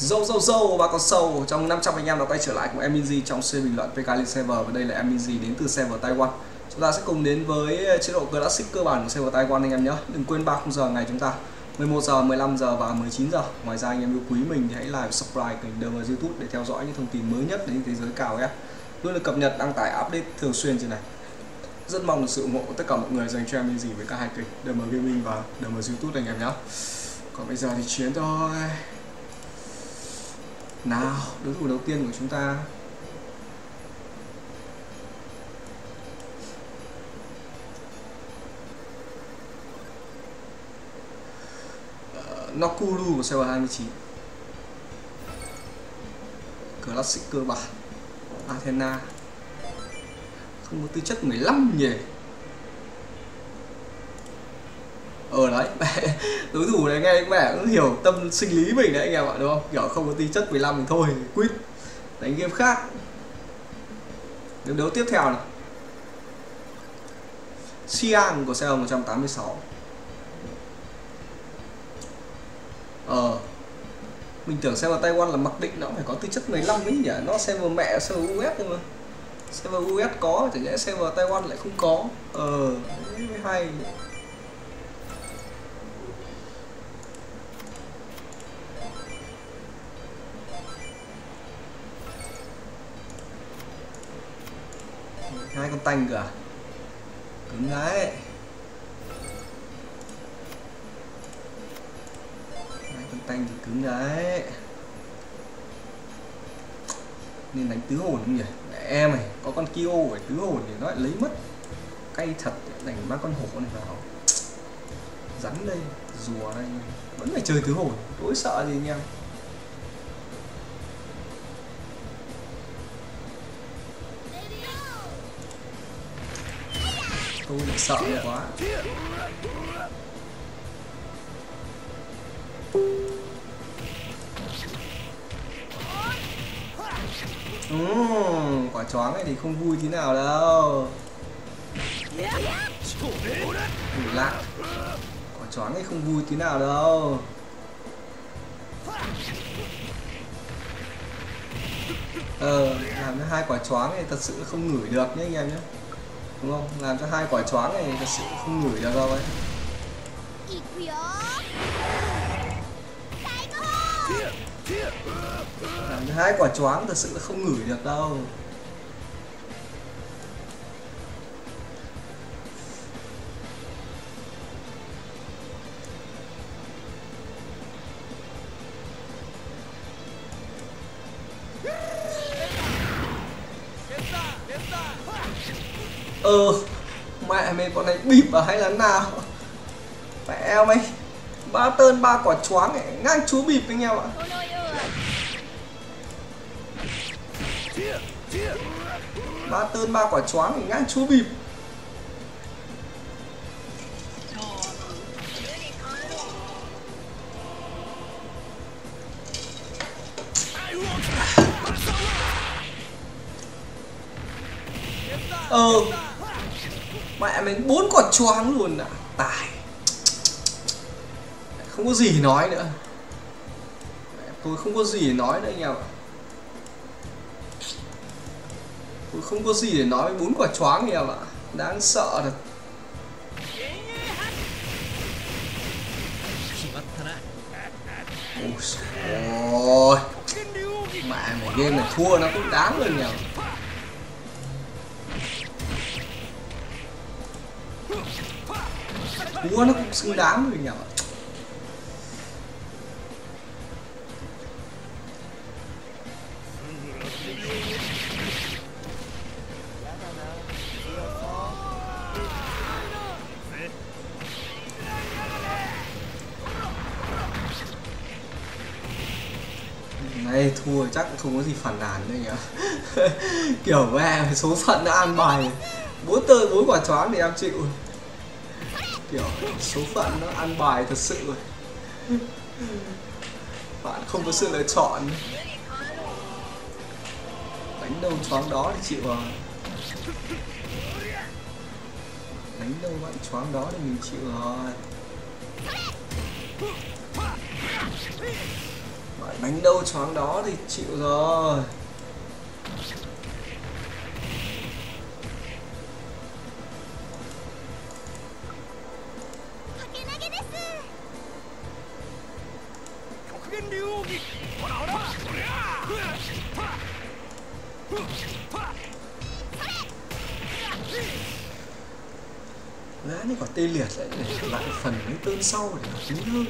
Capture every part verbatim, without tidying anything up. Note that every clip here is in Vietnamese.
Dâu dâu dâu và con sâu trong năm trăm anh em đã quay trở lại cùng em Minzy trong series bình luận pê ca League Server, và đây là em Minzy đến từ server Taiwan. Chúng ta sẽ cùng đến với chế độ classic cơ bản của server Taiwan anh em nhé. Đừng quên ba khung giờ ngày chúng ta mười một giờ, mười lăm giờ và mười chín giờ. Ngoài ra anh em yêu quý mình thì hãy like, subscribe kênh đê em YouTube để theo dõi những thông tin mới nhất đến thế giới cào em. Luôn được cập nhật, đăng tải, update thường xuyên trên này. Rất mong được sự ủng hộ của tất cả mọi người dành cho em Minzy với cả hai kênh đê em Gaming và đê em YouTube anh em nhé. Còn bây giờ thì chiến thôi. Nào, đối thủ đầu tiên của chúng ta uh, Nokuru của server hai mươi chín. Classic cơ bản Athena. Không có tư chất mười lăm nhỉ. Ờ đấy, đối thủ này nghe có vẻ cũng hiểu tâm sinh lý mình đấy anh em ạ, đúng không? Kiểu không có tư chất mười lăm thì thôi, quýt đánh game khác. Game đấu tiếp theo này, Xiang của server một trăm tám mươi sáu. Ờ mình tưởng server Taiwan là mặc định nó phải có tư chất mười lăm ấy nhỉ, nó server mẹ server u ét thôi mà. Server u ét có, chẳng lẽ server Taiwan lại không có. Ờ mới hay. Hai con tanh cả, cứng đấy. Hai con tanh thì cứng đấy. Nên đánh tứ hồn không nhỉ? Mẹ em này, có con Kyo ở tứ hồn thì nó lại lấy mất. Cay thật, đánh ba con hổ này vào. Rắn đây, rùa đây, vẫn phải chơi tứ hồn, tối sợ gì anh em. Tôi bị sợ quá. Uhm, quả choáng này thì không vui tí nào đâu. Đủ lạ. Quả choáng này không vui tí nào đâu. Ờ, làm cho hai quả choáng này thật sự không ngửi được nhé anh em nhé. Đúng không? Làm cho hai quả choáng này thật sự không ngửi được đâu ấy. Làm cho hai quả choáng thật sự không ngửi được đâu. Ờ mẹ mày con này bịp à hay là nào? Mẹ mày ba tơn ba quả choáng này ngang chúa bịp anh em ạ. Ba tơn ba quả choáng này ngang chúa bịp. Ờ mẹ mình bốn quả choáng luôn ạ. Tài. Không có gì nói nữa. Tôi không có gì để nói nữa anh em ạ. Tôi không có gì để nói với bốn quả choáng anh em ạ. Đáng sợ thật. Ôi mẹ mày game này thua nó cũng đáng luôn nhỉ. Thua nó cũng xứng đáng rồi nhỉ. Này thua chắc cũng không có gì phản nàn nữa nhỉ. Kiểu mẹ số phận đã an bài bốn tơi bốn quả choáng thì em chịu. Kiểu số phận nó ăn bài thật sự rồi. Bạn không có sự lựa chọn. Đánh đâu choáng đó thì chịu rồi. Đánh đâu bạn choáng đó thì mình chịu rồi. Phải đánh đâu choáng đó thì chịu rồi. Lẽ nó quả tê liệt lại để lại phần cái tên sau để nó cứng hơn.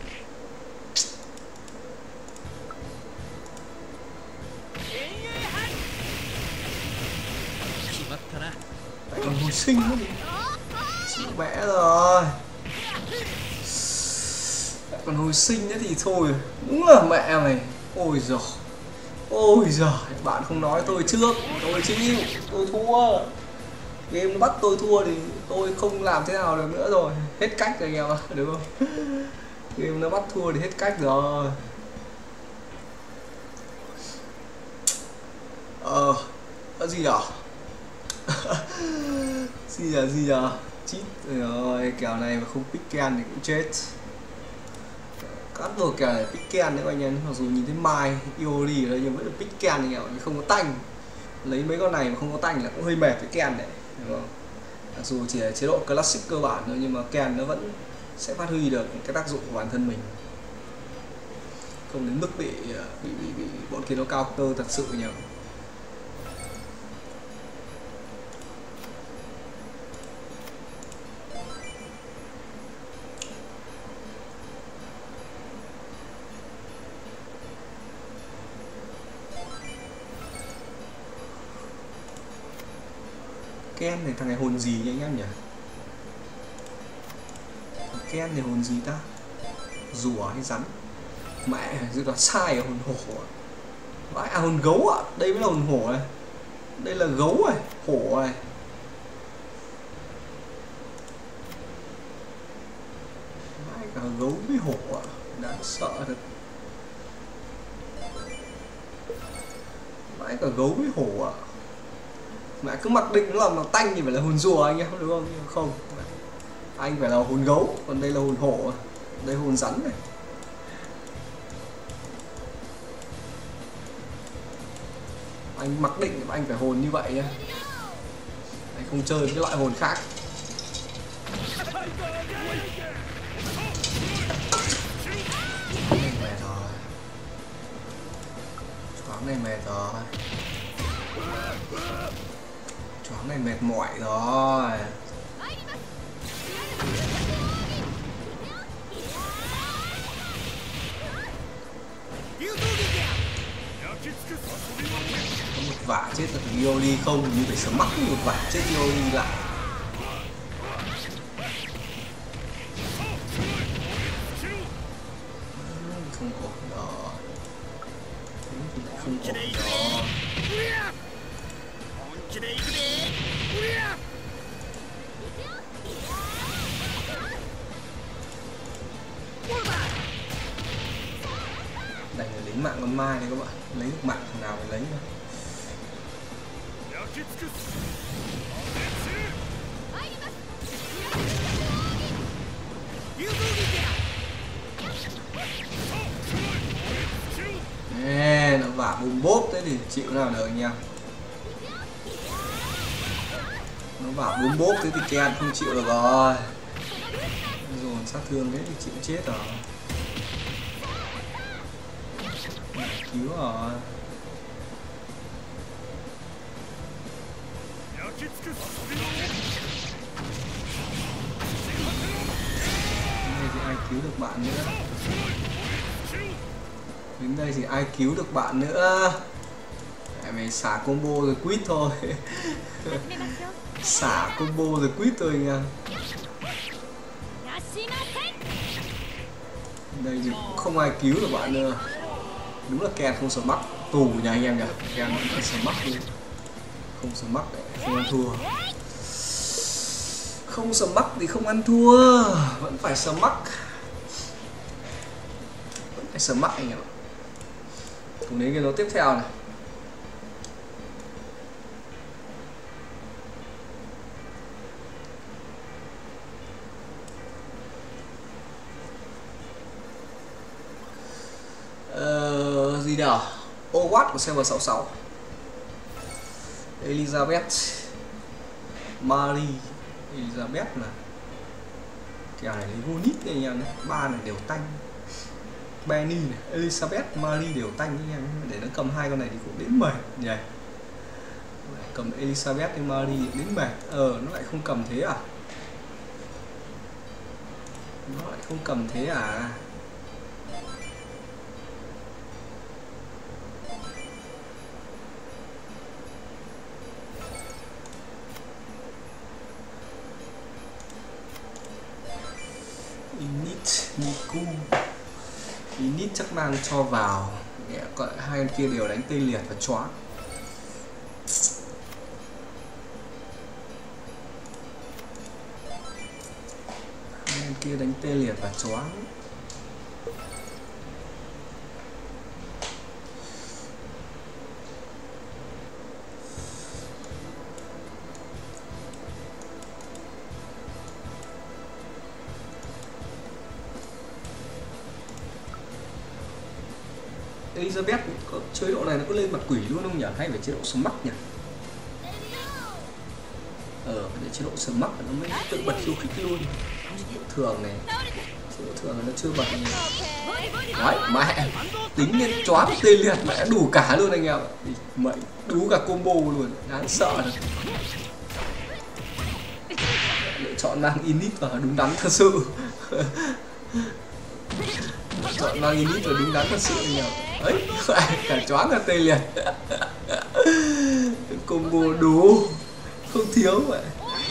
Lại còn hồi sinh nữa đi. Chịu mẹ rồi. Lại còn hồi sinh nữa thì thôi. Đúng là mẹ mày. Ôi giời. Ôi giời. Bạn không nói tôi trước. Tôi chịu. Tôi thua. Game nó bắt tôi thua thì tôi không làm thế nào được nữa rồi. Hết cách rồi anh em ạ. Đúng không? Game nó bắt thua thì hết cách rồi. Ờ. Có gì nhở? Gì nhở gì nhở? Chít rồi. Kèo này mà không pick can thì cũng chết. Cắt vừa kèo này pick can đấy anh em. Mặc dù nhìn thấy Mai Iori ở đây nhưng vẫn được pick can thì không có tanh. Lấy mấy con này mà không có tanh là cũng hơi mệt với can này. Đúng không? Mặc dù chỉ là chế độ classic cơ bản thôi nhưng mà Ken nó vẫn sẽ phát huy được cái tác dụng của bản thân mình, không đến mức bị bị bị, bị bọn kia nó cao cơ thật sự nhỉ. Ken này thằng này hồn gì nhỉ anh em nhỉ? Ken này hồn gì ta? Rùa hay rắn? Mẹ, dự đoán sai à, hồn hổ à? Vãi, à hồn gấu à? Đây mới là hồn hổ này. Đây là gấu này, hổ này. Vãi, cả gấu với hổ à? Đáng sợ thật. Vãi, cả gấu với hổ à? Mẹ cứ mặc định nó là màu tanh thì phải là hồn rùa anh em, đúng không? Nhưng không, anh phải là hồn gấu, còn đây là hồn hổ, đây hồn rắn này. Anh mặc định anh phải hồn như vậy nhá, anh không chơi cái loại hồn khác. Này mệt rồi, choáng này mệt rồi. Choáng này mệt mỏi rồi. Có một vả chết được Iori không? Như phải sớm mắc một vả chết Iori lại. Không ổn rồi. Không ổn rồi. Đành phải lấy mạng con Mai này các bạn, lấy được mạng thằng nào phải lấy mà. Ê, nó vả bùm bốp thế thì chịu nào được anh em. Nó vả bùm bốp thế thì Ken không chịu được rồi. Rồi sát thương đấy thì chịu chết rồi. Cứu rồi. Đây thì ai cứu được bạn nữa? Đến đây thì ai cứu được bạn nữa? Mẹ mày xả combo rồi quýt thôi. Xả combo rồi quýt thôi anh em. Đây thì cũng không ai cứu được bạn nữa. Đúng là Ken không sợ mắc tù nhà anh em nhỉ. Ken vẫn sợ mắc đi. Không sợ mắc để không ăn thua. Không sợ mắc thì không ăn thua. Vẫn phải sợ mắc. Vẫn phải sợ mắc anh em ạ. Cùng đến cái đấu tiếp theo này. Ờ gì nào? Howard của server sáu sáu. Elizabeth, Marie, Elizabeth là kèo này lấy vô nít này anh em nhé. Ba này đều tanh. Benny này, Elizabeth, Marie đều tanh anh em. Để nó cầm hai con này thì cũng đến mệt nhỉ. Cầm Elizabeth với Marie đến mệt. Ờ nó lại không cầm thế à? Nó lại không cầm thế à? Init, Niku, Init chắc mang cho vào. Còn hai con kia đều đánh tê liệt và chóa. Hai con kia đánh tê liệt và chóa. Elizabeth có chế độ này nó có lên mặt quỷ luôn không nhỉ? Hay phải chế độ sầm mắc nhỉ? Ờ, để chế độ sầm mắc nó mới tự bật khiêu khích luôn. Thường này, chế độ thường nó chưa bật này. Đấy, mẹ tính lên choáng tê liệt mẹ đủ cả luôn anh em. Mẹ đủ cả combo luôn, đáng sợ này. Lựa chọn mang Init vào đúng đắn thật sự. Chọn mang Init và đúng đắn thật sự anh em. Ấy, cả choáng cả tê liệt. Combo đủ, không thiếu vậy.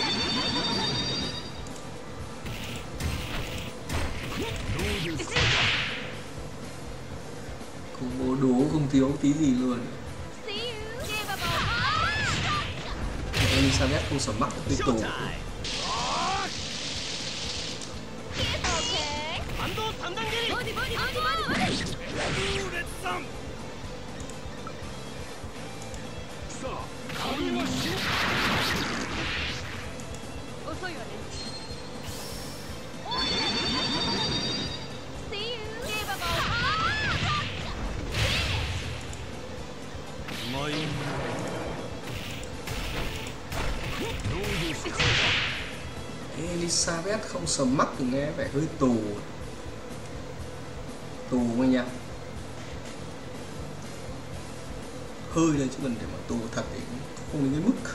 Combo đủ không thiếu tí gì luôn. Elizabeth không sợ mắc cái tù. Elizabeth không sầm mắc thì nghe vẻ hơi tù. Tù anh em. Hơi đây chứ còn để mà tù thật thì không đến cái mức.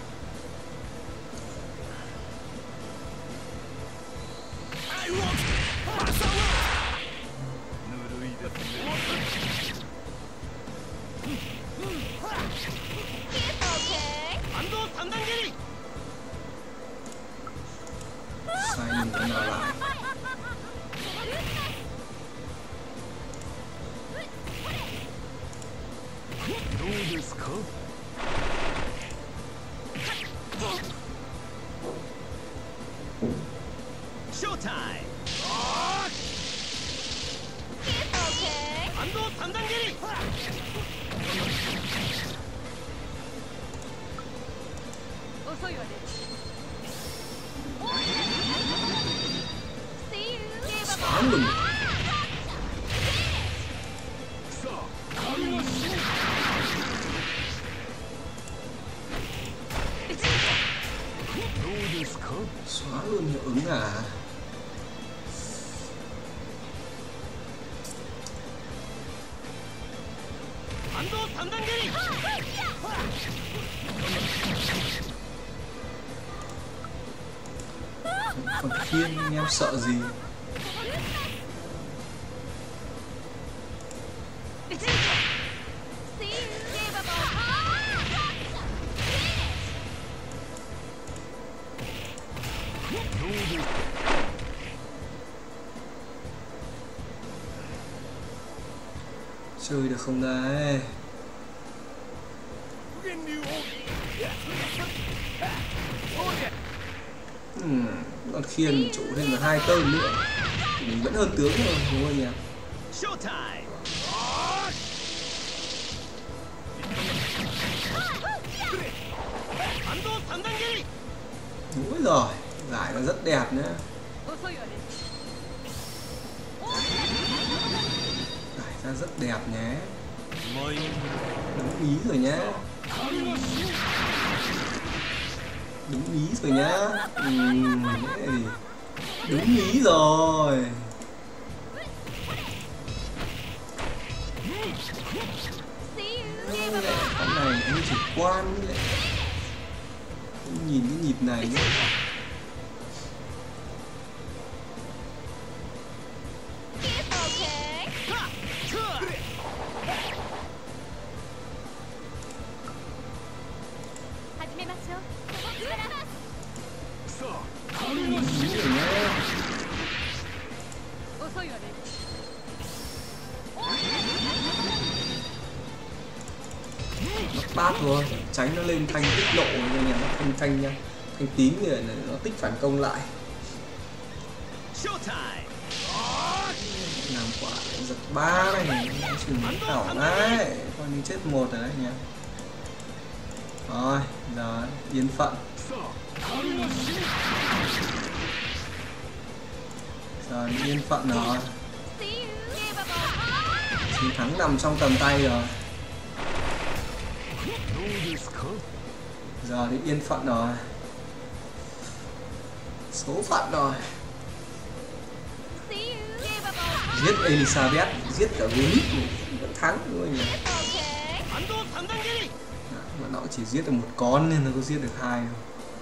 Sai mình cái nào lại. Showtime. Xóa lùm. Xóa luôn hiệu ứng à? Còn Thiên anh em sợ gì? Chơi được không đây? Hmm, con Khiên trụ thêm là hai tên nữa. Mình vẫn hơn tướng rồi đúng không nhỉ? Đúng rồi, giải nó rất đẹp nữa. Giải ra rất đẹp nhé. Đúng ý rồi nhá. Đúng ý rồi nhá. Ừ, đúng ý rồi. Con này cũng chủ quan đấy. Nhìn cái nhịp này nhé. Bát rồi, tránh nó lên thanh tích lộ nha, nó thanh thanh nha, thanh tím thì nó tích phản công lại. Làm quả giật ba này, chỉ ảo đấy, con đi chết một rồi đấy nha. Rồi, giờ yên phận. Giờ yên phận rồi. Chiến thắng nằm trong tầm tay rồi. Giờ thì yên phận rồi. Số phận rồi. Giết Elizabeth, giết cả Venice vẫn thắng đúng không nhỉ? Mà nó chỉ giết được một con nên nó có giết được hai đâu.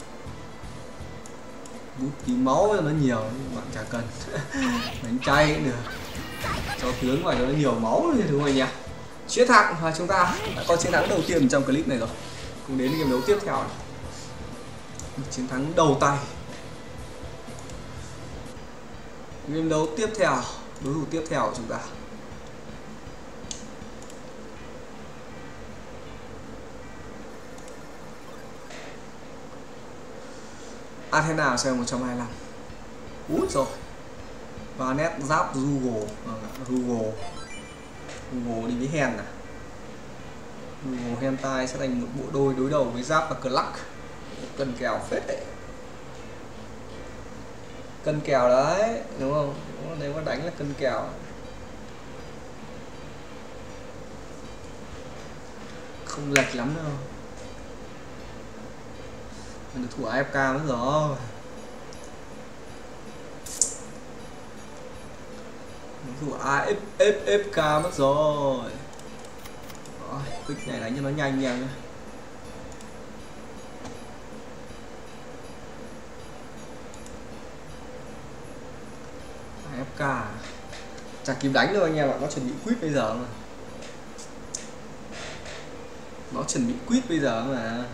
Bút ký máu cho nó nhiều nhưng bạn chả cần. Đánh chay cũng được. Cho tướng vào cho nó nhiều máu thì đúng không nhỉ? Chiến thắng và chúng ta đã có chiến thắng đầu tiên trong clip này rồi. Cùng đến game đấu tiếp theo này. Chiến thắng đầu tay. Game đấu tiếp theo, đối thủ tiếp theo của chúng ta. Athena xe một trăm hai mươi lăm. Út rồi. Và nét giáp Google, Google. Google đi với Hen à. Google Hentai sẽ thành một bộ đôi đối đầu với giáp và Clark. Cân kèo phết đấy. Cân kèo đấy, đúng không? Nếu mà đánh là cân kèo. Không lệch lắm đâu. Mình được thủ a ép ca mất rồi. Thủ a ép ca mất rồi. Rồi, pick này đánh cho nó nhanh nha. a ép ca chả kịp đánh đâu anh em ạ, nó chuẩn bị quýt bây giờ mà. Nó chuẩn bị quýt bây giờ mà.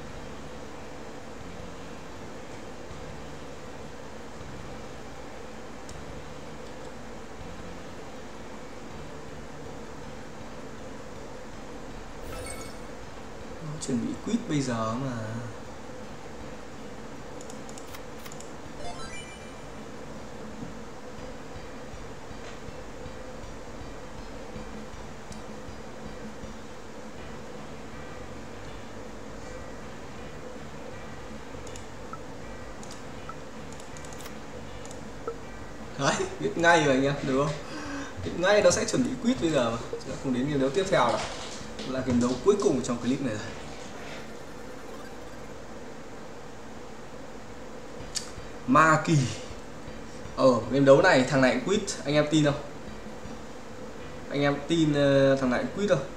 Nó chuẩn bị quýt bây giờ mà. Đấy, biết ngay rồi anh em, được không? Biết ngay nó sẽ chuẩn bị quýt bây giờ mà. Chúng ta cùng đến game đấu tiếp theo là là game đấu cuối cùng trong clip này rồi. Ma Kỳ. Ở game đấu này thằng này quýt, anh em tin không? Anh em tin uh, thằng này quýt không?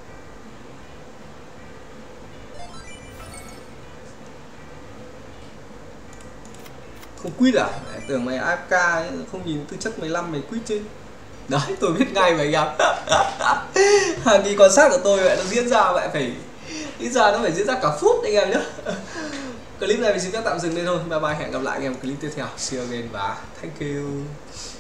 Không quýt à? Để tưởng mày a ép ca ấy, không nhìn tư chất mười lăm mày quýt chứ. Đấy, tôi biết ngay mà anh em. Hàng kỳ quan sát của tôi vậy nó diễn ra vậy phải ít ra nó phải diễn ra cả phút anh em nhé. Clip này mình xin phép tạm dừng đây thôi. Bye bye, hẹn gặp lại anh em clip tiếp theo. See you again và thank you.